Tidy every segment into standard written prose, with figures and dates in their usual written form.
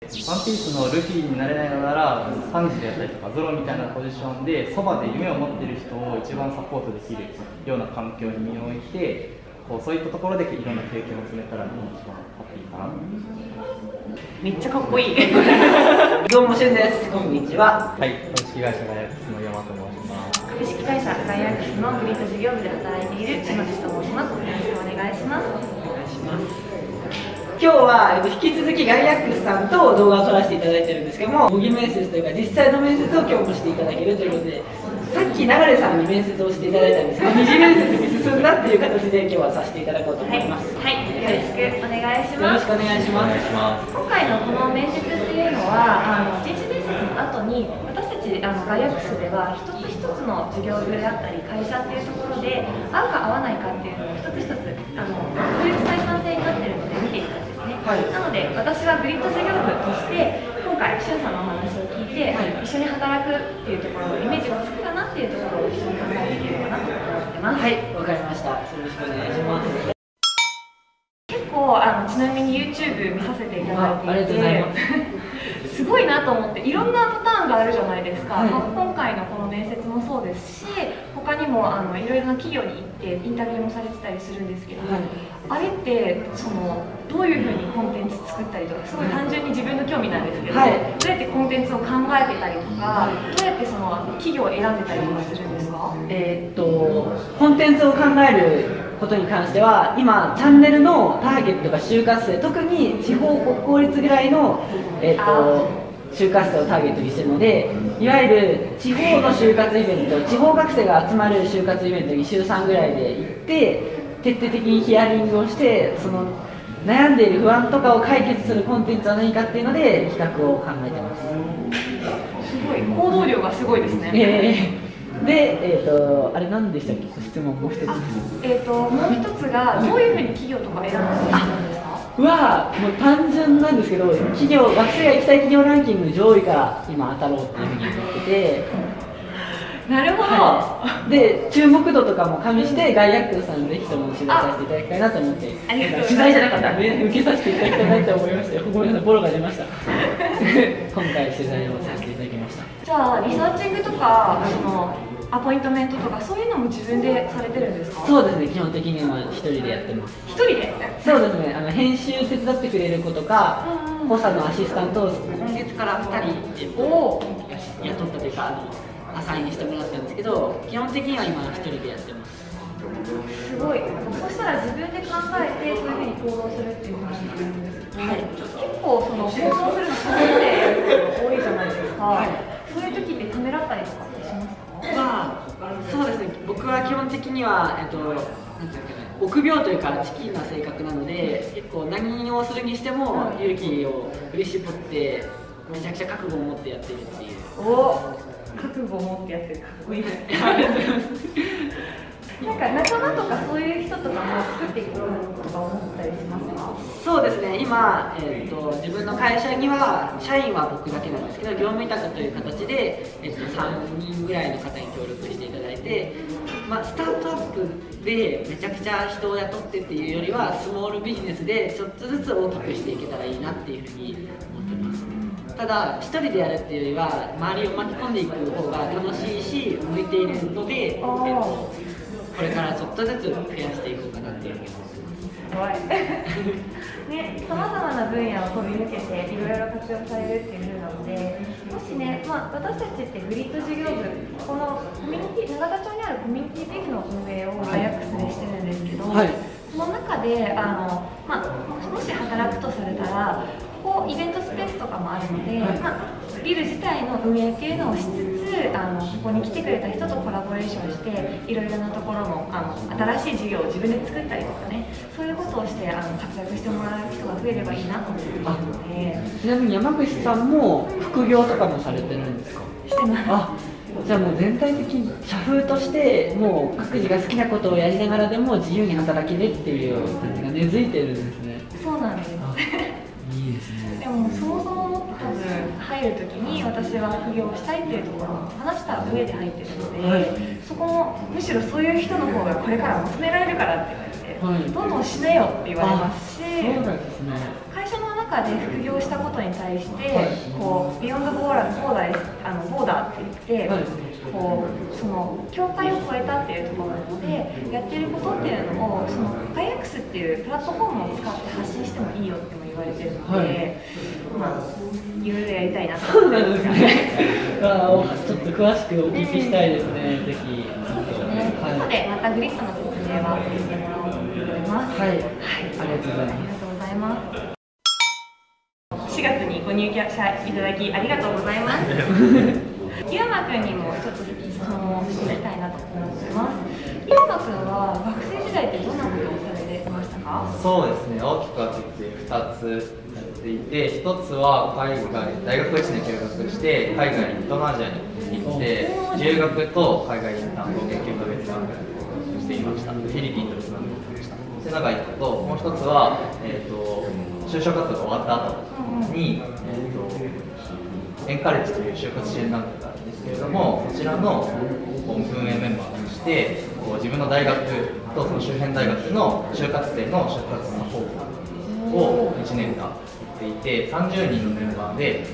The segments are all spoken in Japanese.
ワンピースのルフィになれないのなら、サンジであったりとかゾロみたいなポジションでそばで夢を持っている人を一番サポートできるような環境に身を置いて、そういったところでいろんな経験を積めたら一番ハッピーかな。 めっちゃかっこいい。どうもしゅんです。こんにちは。 はい、株式会社ガイアックスの山と申します。 株式会社ガイアックスのグリッド事業部で働いている島地と申します。よろしくお願いします。 お願いします。今日は引き続きガイアックスさんと動画を撮らせていただいてるんですけども、模擬面接というか実際の面接を今日もしていただけるということで、さっき流さんに面接をしていただいたんですが、二次面接に進んだっていう形で今日はさせていただこうと思います。 はい、よろしくお願いしよろます。 しくお願いします。 今回のこの面接っていうのは、人事面接の後に私たちガイアックスでは一つ一つの事業部であったり会社っていうところで合うか合わないかっていうのを一つ一つどういう採算制になってるので見ていくんですね。 はい、 なので私はグリッド事業部として今回しゅんさんのお話を聞いて、一緒に働くっていうところイメージがつくかなっていうところを一緒に考えていければなと思ってます。 はい、わかりました。よろしくお願いします。 結構ちなみに YouTube 見させていただいていてすごいなと思って、いろんなパターンがあるじゃないですか。今回のこの面接もそうですし、他にもいろいろな企業に行ってインタビューもされてたりするんですけど、あれってどういうふうにコンテンツ作ったりとか、すごい単純に自分の興味なんですけど、どうやってコンテンツを考えてたりとか、どうやって企業を選んでたりとかするんですか？ コンテンツを考えることに関しては、今チャンネルのターゲットが就活生、特に地方国公立ぐらいの、就活生をターゲットにしてるので、いわゆる地方の就活イベント、地方学生が集まる就活イベントに週3ぐらいで行って、徹底的にヒアリングをして、悩んでいる不安とかを解決するコンテンツは何かっていうので企画を考えてます。 すごい行動量がすごいですね。 で、あれ何でしたっけ、質問もう一つ。 もう一つが、どういうふうに企業とか選んでたりするんですか？ もう単純なんですけど、学生が行きたい企業ランキング上位から今当たろうっていうふうに思ってて。 なるほど、 で、注目度とかも加味してガイアックスさんにぜひとも取材させていただきたいなと思って、取材じゃなかった、受けさせていただきたいなと思いまして、ごめんなさい、ボロが出ました。今回取材をさせていただきました。 じゃあリサーチングとかアポイントメントとかそういうのも自分でされてるんですか？ そうですね、基本的には一人でやってます。 一人で？ そうですね、編集手伝ってくれる子とか、補佐のアシスタントを今月から2人を雇ったというか、アサインしてもらったんですけど、基本的には今一人でやってます。 すごい。そしたら自分で考えてそういうふうに行動するっていう話になるんですけど、結構行動するの初めてやる人が多いじゃないですか。そういう時ってためらったりとかってしますか？ そうですね、僕は基本的にはなんていうかね、臆病というかチキンな性格なので、結構何をするにしても勇気を振り絞ってめちゃくちゃ覚悟を持ってやってるっていう。 覚悟を持ってやってる、かっこいいですね。なんか仲間とかそういう人とかも作っていこうとか思ったりしますか？ そうですね、今、自分の会社には社員は僕だけなんですけど、業務委託という形で、3人ぐらいの方に協力していただいて、スタートアップでめちゃくちゃ人を雇ってっていうよりは、スモールビジネスでちょっとずつ大きくしていけたらいいなっていうふうに思ってます。ただ一人でやるっていうよりは周りを巻き込んでいく方が楽しいし向いているので、これからちょっとずつ増やしていこうかなっていうふうに思ってます。 すごいね、さまざまな分野を飛び抜けていろいろ活用されるっていう風なので、もしね、私たちってグリッド事業部、このコミュニティ、永田町にあるコミュニティビルの運営をガイアックスでしてるんですけど、その中でもし働くとされたら、ここイベントスペースとかもあるので、ビル自体の運営っていうのをしつつ、ここに来てくれた人とコラボレーションして、いろいろなところの新しい事業を自分で作ったりとかね、そういうことをして活躍してもらう人が増えればいいなと思ってますので。 ちなみに山口さんも副業とかもされてるんですか？ してます。 じゃあもう全体的に社風としてもう各自が好きなことをやりながらでも自由に働けるっていう感じが根付いてるんですね。 そうなんです。 いいですね。 でもそもそも多分入るときに私は副業したいっていうところも話した上で入ってるので、そこもむしろそういう人の方がこれから求められるからって言われて、どんどんしなよって言われますし、会社の中中で副業したことに対して、こうビヨンドボーダーって言って、こうその境界を越えたっていうところなので、やってることっていうのをそのガイアックスっていうプラットフォームを使って発信してもいいよっても言われてるので、まあいろいろやりたいなと思ってますね。 ちょっと詳しくお聞きしたいですね。ぜひ。 後でまたグリップの説明はしてもらおうと思います。 はい。ありがとうございます。4月にご入社いただきありがとうございます。ゆうまくんにもちょっと質問をしていきたいなと思ってます。ゆうまくんは学生時代ってどんなことをされてましたか？ そうですね、大きく分けて2つやっていて、1つは大学1年休学して海外に東南アジアに行って留学と海外インターン合計9ヶ月間していました。フィリピンとベトナムに行ってました。で長いことと、もう1つは、就職活動が終わった後に、エンカレッジという就活支援団体があるんですけれども、そちらの運営メンバーとして自分の大学とその周辺大学の就活生の就活サポートを1年間やっていて、30人のメンバーで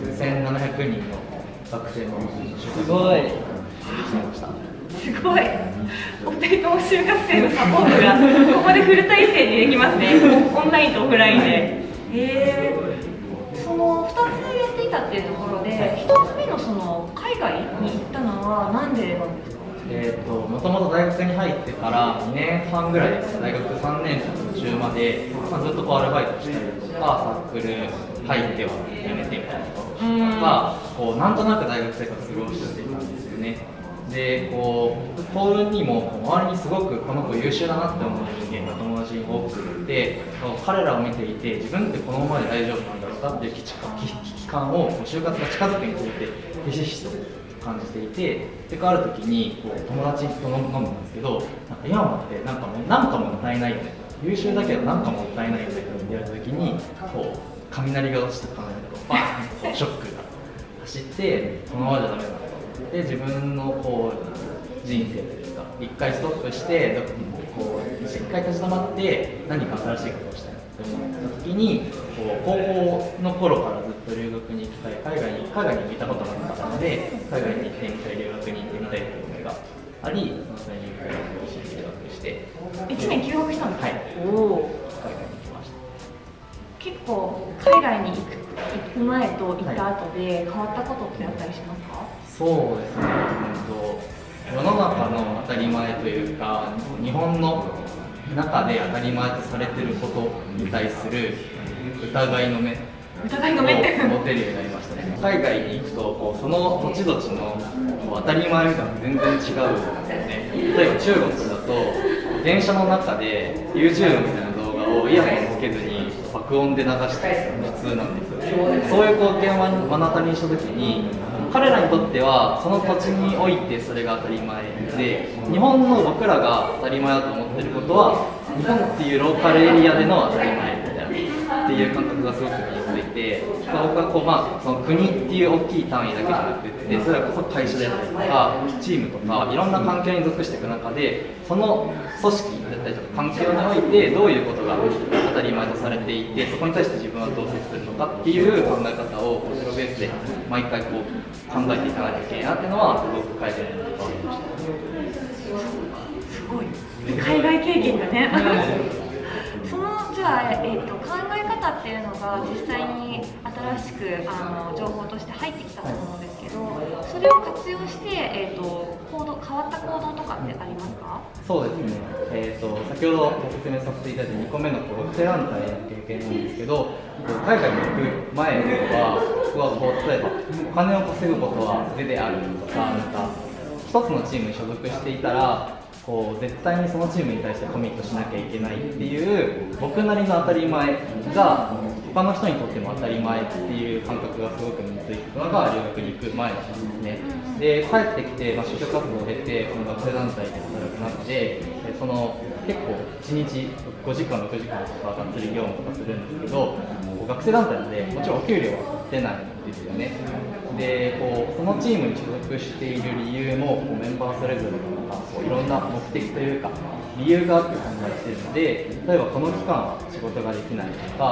1700人の学生の就活をしていました。 すごい、お二人とも就活生のサポートがここでフル体制でできますね。オンラインとオフラインで。その2つやっていたっていうところで、1つ目のその海外に行ったのは何でなんですか？ もともと大学に入ってから2年半ぐらいです。大学3年生の途中まで、ずっとこうアルバイトしたりとか、サークル入ってはやめてみたいなこととか、なんとなく大学生活過ごしていたんですよね。で、幸運にも周りにすごくこの子優秀だなって思う人間が友達に多くいて、彼らを見ていて自分ってこのままで大丈夫なんだろうかっていう危機感を就活が近づくにつれてひしひしと感じていて、である時に友達と飲むんですけど、ヤンマってなんかもったいないよね、優秀だけどなんかもったいないよねって言われた時に、雷が落ちたかのようにバーンとショックが走って、このままじゃダメだと。で自分の人生というか一回ストップして一回立ち止まって何か新しいことをしたいと思った時に、高校の頃からずっと留学に行きたい、海外に行ったことがなかったので海外に行ってみたい、留学に行ってみたいという思いがあり、そのタイミングで留学して 1年休学したんですか？ はい、海外に行きました。 結構海外に行く前と行った後で変わったことってあったりしますか？ そうですね、世の中の当たり前というか、日本の中で当たり前とされていることに対する疑いの目を持てるようになりましたね。海外に行くとその土地土地の当たり前みたいなのが全然違うんですよね。例えば中国だと電車の中で YouTube みたいな動画をイヤホンつけずに爆音で流して普通なんですよ。そういう光景を目の当たりにした時に、彼らにとってはその土地においてそれが当たり前で、日本の僕らが当たり前だと思っていることは日本っていうローカルエリアでの当たり前みたいなっていう感覚がすごく身について、僕はその国っていう大きい単位だけじゃなくて、それこそ会社であったりとかチームとかいろんな環境に属していく中で、その組織だったりとか環境においてどういうことが当たり前とされていて、そこに対して自分はどう接するのかっていう考え方をゼロベースで毎回考えていかなきゃいけないなっていうのはすごく改善に関わりました。 すごい海外経験だね。そのじゃあ、考え方っていうのが実際に新しく情報として入ってきたと思うんですけど、それを活用して、変わった行動とかってありますか？ そうですね、先ほどご説明させていただいた2個目の学生団体の経験なんですけど、海外に行く前は僕は例えばお金を稼ぐことは手であるとか、一つのチームに所属していたら絶対にそのチームに対してコミットしなきゃいけないっていう僕なりの当たり前が他の人にとっても当たり前っていう感覚がすごく身についていたのが留学に行く前だったんですね。で帰ってきて、就職活動を経てこの学生団体で働く中で結構1日5時間6時間とかがっつり業務とかするんですけど、学生団体なのでもちろんお給料は出ないんですよね。でそのチームに所属している理由もメンバーそれぞれのいろんな目的というか理由があって存在しているので、例えばこの期間は仕事ができないとか、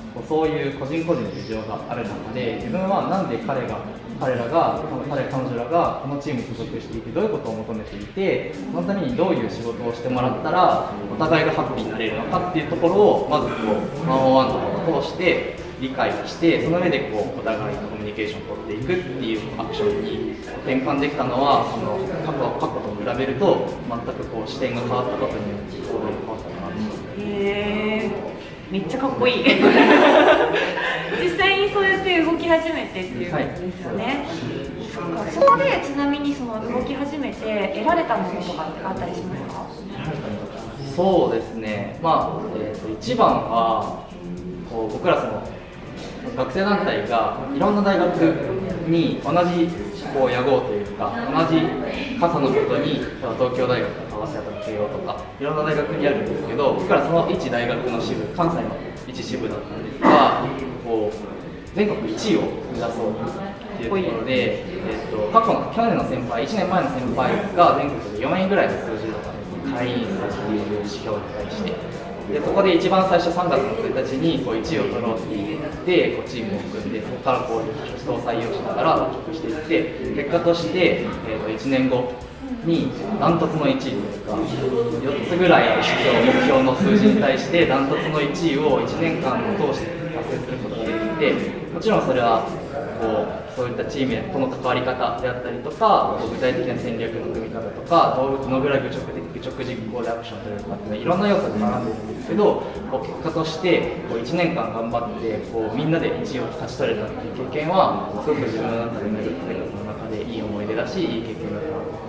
そういう個人個人の事情がある中で、自分はなんで彼女らがこのチームに所属していてどういうことを求めていて、そのためにどういう仕事をしてもらったらお互いがハッピーになれるのかっていうところをまずワンオンワンとかを通して理解して、その上でお互いコミュニケーションを取っていくっていうアクションに転換できたのは、その過去と比べると全く視点が変わったことによって行動が変わったかなと。 めっちゃかっこいい実際にそうやって動き始めてっていうことですよね。そこでちなみにその動き始めて得られたものとかってあったりしますか？ そうですね、一番は僕ら学生団体がいろんな大学に同じ屋号というか、同じ傘のことに東京大学とか早稲田とか慶応とかいろんな大学にあるんですけど、僕らその一大学の支部、関西の一支部だったんですが、全国1位を目指そうというところで、去年の先輩、1年前の先輩が全国で4位ぐらいの数字だったんですね、会員数っていう指標に対して。でそこで一番最初3月の1日に1位を取ろうって言ってチームを組んで、そこから人を採用しながら獲得していって、結果として、1年後にダントツの1位というか、4つぐらいの目標の数字に対してダントツの1位を1年間を通して達成することができて、もちろんそれはそういったチームとの関わり方であったりとか、具体的な戦略の組み方とか、どのぐらい愚直実行でアクションを取れるかっていういろんな要素で学んでるんですけど、結果として1年間頑張ってみんなで1位を勝ち取れたっていう経験はすごく自分の中で生活の中でいい思い出だし、いい経験だったなと。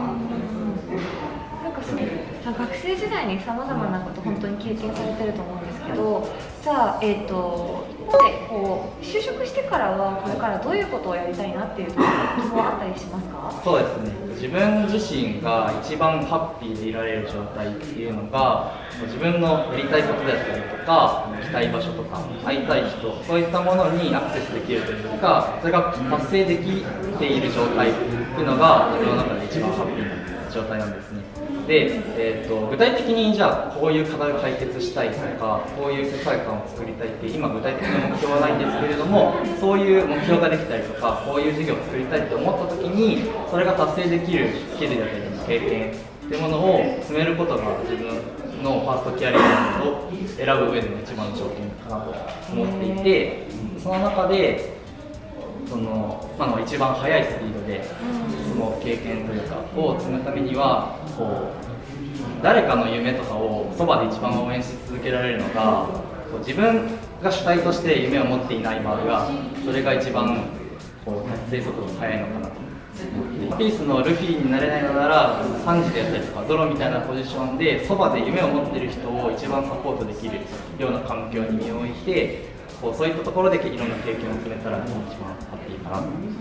学生時代にさまざまなこと本当に経験されてると思うんですけど、じゃあ、一方で就職してからはこれからどういうことをやりたいなっていう希望はあったりしますか？ そうですね、自分自身が一番ハッピーでいられる状態っていうのが、自分のやりたいことであったりとか、行きたい場所とか会いたい人、そういったものにアクセスできるというか、それが達成できている状態っていうのが自分の中で一番ハッピーな状態なんですね。で、具体的にじゃあこういう課題を解決したいとか、こういう世界観を作りたいって今具体的な目標はないんですけれども、そういう目標ができたりとか、こういう事業を作りたいって思った時にそれが達成できるスキルだったり経験っていうものを詰めることが自分のファーストキャリアを選ぶ上での一番の条件かなと思っていて、その中で一番速いスピードでその経験というかを積むためには、誰かの夢とかをそばで一番応援し続けられるのが、自分が主体として夢を持っていない場合はそれが一番達成速度が速いのかなと。ピースのルフィになれないのならサンジであったりとかゾロみたいなポジションでそばで夢を持っている人を一番サポートできるような環境に身を置いて、そういったところでいろんな経験を積めたら一番ハッピーかなと思います。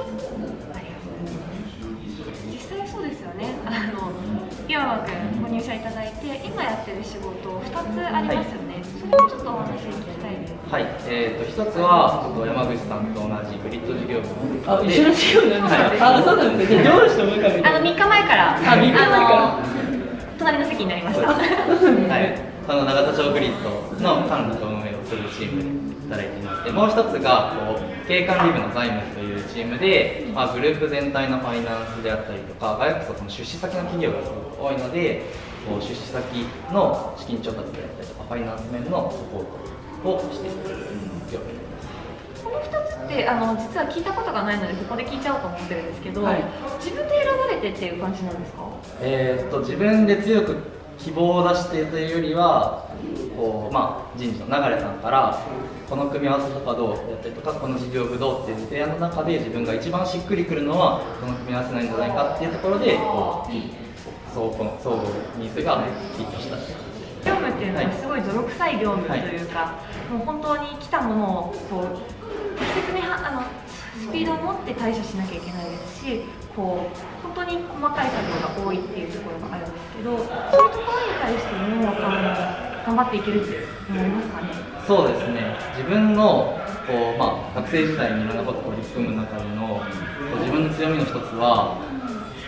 実際そうですよね。岩間君ご入社いただいて今やってる仕事2つありますよね。それをちょっとお話聞きたいです。 はい、1つは山口さんと同じグリッド事業部で、一緒の事業部なんですか？そうなんですね。両者も 3日前から隣の席になりました。 はい、永田町グリッドの管理と運営をするチームで働いています。でもう一つが経営管理部の財務というチームで、グループ全体のファイナンスであったりとか、外国と出資先の企業がすごく多いので、出資先の資金調達であったりとかファイナンス面のサポートをしている業務になります。 この2つって実は聞いたことがないのでここで聞いちゃおうと思ってるんですけど、はい、自分で選ばれてっていう感じなんですか？ 自分で強く希望を出してというよりは人事の流さんからこの組み合わせとかどうやったりとか、この事業部どうっていう提案の中で自分が一番しっくりくるのはこの組み合わせなんじゃないかっていうところで総合ニーズがヒットした。 業務っていうのはすごい泥臭い業務というか、もう本当に来たものを適切にスピードを持って対処しなきゃいけないですし、本当に細かい作業が多いっていうところがあるんですけど、そういうところに対しても頑張っていけるって思いますかね？ そうですね、自分の学生時代にいろんなことを取り組む中での自分の強みの一つは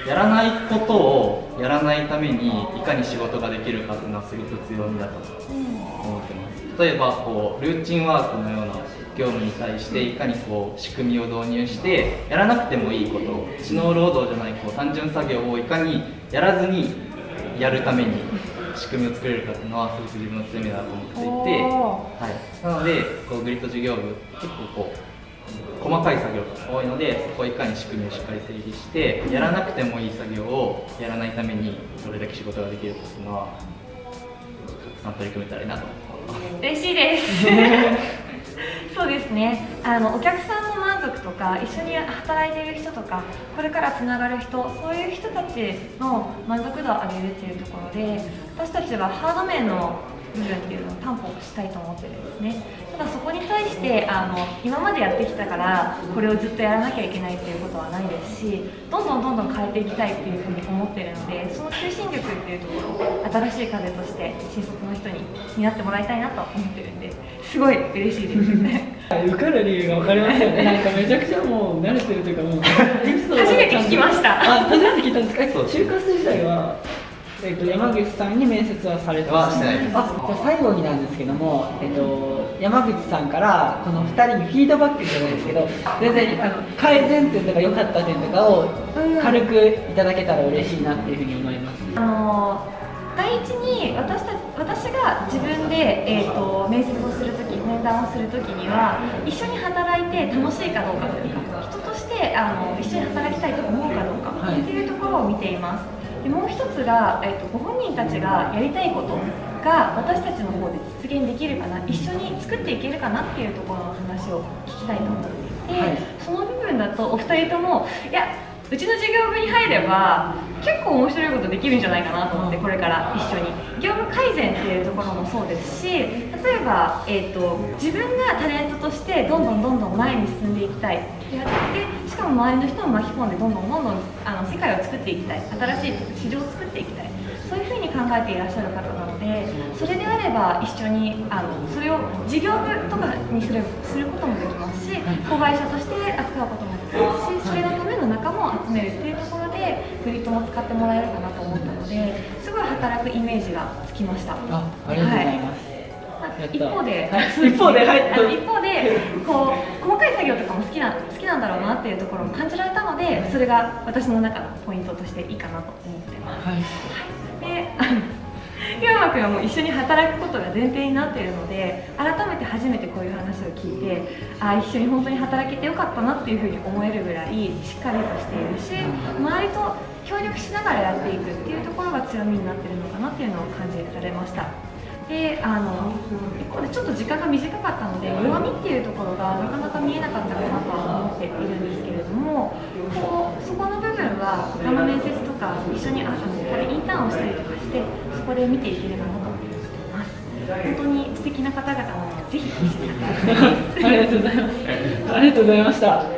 やらないことをやらないためにいかに仕事ができるかっていうのはすごく強みだと思ってます。例えばこうルーチンワークのような業務に対していかにこう仕組みを導入してやらなくてもいいこと、知能労働じゃないこう単純作業をいかにやらずにやるために仕組みを作れるかっていうのはすごく自分の強みだと思っていて、はい、なのでこうグリッド事業部結構こう細かい作業が多いので、そこをいかに仕組みをしっかり整理してやらなくてもいい作業をやらないためにどれだけ仕事ができるかっていうのはたくさん取り組めたらいいなと思います。 嬉しいですそうですね、お客さんの満足とか一緒に働いている人とかこれからつながる人、そういう人たちの満足度を上げるっていうところで、私たちはハード面の部分っていうのを担保したいと思ってるんですね。ただそこに対して今までやってきたからこれをずっとやらなきゃいけないっていうことはないですし、どんどん変えていきたいっていうふうに思ってるので、その推進力っていうところを新しい風として新卒の人に担ってもらいたいなと思ってるんで、すごい嬉しいです受かる理由が分かりますよね。なんかめちゃくちゃもう慣れてるというか、もう初めて聞きました。 初めて聞いたんですか。就活時代は山口さんに面接はされてました。じゃあ最後になんですけども、山口さんからこの2人にフィードバックじゃないですけど、全然改善点とか良かった点とかを軽くいただけたら嬉しいなっていうふうに思います。 第一に私が自分で、面接をするとき、面談をするときには一緒に働いて楽しいかどうかというか、人として一緒に働きたいと思うかどうかっていうところを見ています。でもう一つが、ご本人たちがやりたいことが私たちの方で実現できるかな、一緒に作っていけるかなっていうところの話を聞きたいと思っていて、その部分だとお二人ともいやうちの事業部に入れば結構面白いことできるんじゃないかなと思って、これから一緒に業務改善っていうところもそうですし、例えば、自分がタレントとしてどんどん前に進んでいきたいってやって、しかも周りの人を巻き込んでどんどん世界を作っていきたい、新しい市場を作っていきたい、そういうふうに考えていらっしゃる方なので、それであれば一緒にそれを事業部とかにすることもできますし、子会社として扱うこともできますし、それのための仲間を集めるっていうところでグリッドも使ってもらえるかなと思ったので、すごい働くイメージがつきました。 ありがとうございます。 一方でこう細かい作業とかも好きなんだろうなっていうところも感じられたので、それが私の中のポイントとしていいかなと思ってます。でゆうまくんはもう一緒に働くことが前提になっているので、改めて初めてこういう話を聞いて、一緒に本当に働けてよかったなっていうふうに思えるぐらいしっかりとしているし、周りと協力しながらやっていくっていうところが強みになっているのかなっていうのを感じられました。で一方でちょっと時間が短かったので弱みっていうところがなかなか見えなかったかなとは思っているんですけれども、そこの部分は他の面接とか一緒にここでインターンをしたりとかして、そこで見ていければなと思っています。本当に素敵な方々なのでぜひ一緒に働いてください。 ありがとうございます。ありがとうございました。